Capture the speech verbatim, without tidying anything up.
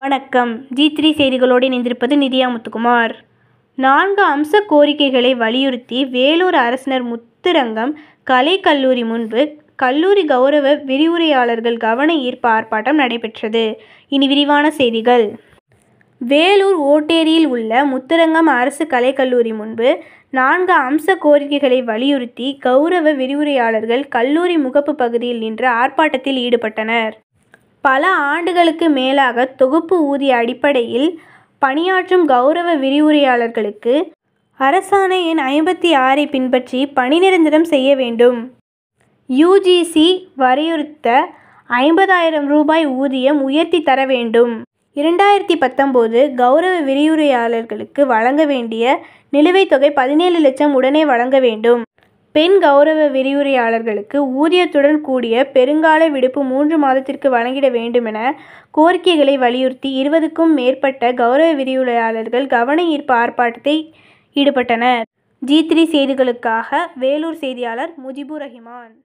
வணக்கம். G three செய்திகளோடு இணைந்திருப்பது நிதியா முத்துக்குமார். நான்கு அம்ச கோரிக்கைகளை வலியுறுத்தி வேலூர் அரசினர் முத்துரங்கம் கலை கல்லூரி முன்பு கல்லூரி கௌரவ விரிவுரையாளர்கள் கவன ஈர்ப்பு ஆர்ப்பாட்டம் நடைபெற்றது. இனி விரிவான செய்திகள். வேலூர் ஓட்டேரியில் உள்ள முத்துரங்கம் அரசு கலைக்கல்லூரி முன்பு நான்கு அம்ச கோரிக்கைகளை வலியுறுத்தி கௌரவ விரிவுரையாளர்கள் கல்லூரி முகப்பு பகுதியில் நின்று ஆர்ப்பாட்டத்தில் ஈடுபட்டனர். பல ஆண்டுகளுக்கு மேலாக தொகுப்பு ஊதிய அடிப்படையில் பணியாற்றும் கௌரவ விரிவுரையாளர்களுக்கு அரசாணை எண் ஐம்பத்தி ஆறை பின்பற்றி பணி நிரந்தரம் செய்ய வேண்டும். யூ ஜி சி வரையறுத்த ஐம்பதாயிரம் ரூபாய் ஊதியம் உயர்த்தி தர வேண்டும். இரண்டாயிரத்தி பத்தொன்பது கௌரவ விரிவுரையாளர்களுக்கு வழங்க வேண்டிய நிலுவைத் தொகை பதினேழு லட்சம் உடனே வழங்க வேண்டும். பெண் கௌரவ விரிவுரையாளர்களுக்கு ஊதியத்துடன் கூடிய பெருங்கால விடுப்பு மூன்று மாதத்திற்கு வழங்கிட வேண்டுமென கோரிக்கைகளை வலியுறுத்தி இருபதுக்கும் மேற்பட்ட கௌரவ விரிவுரையாளர்கள் கவன ஈர்ப்பு ஆர்ப்பாட்டத்தில் ஈடுபட்டனர். ஜி த்ரீ செய்திகளுக்காக வேலூர் செய்தியாளர் முஜிபுர் ரஹிமான்.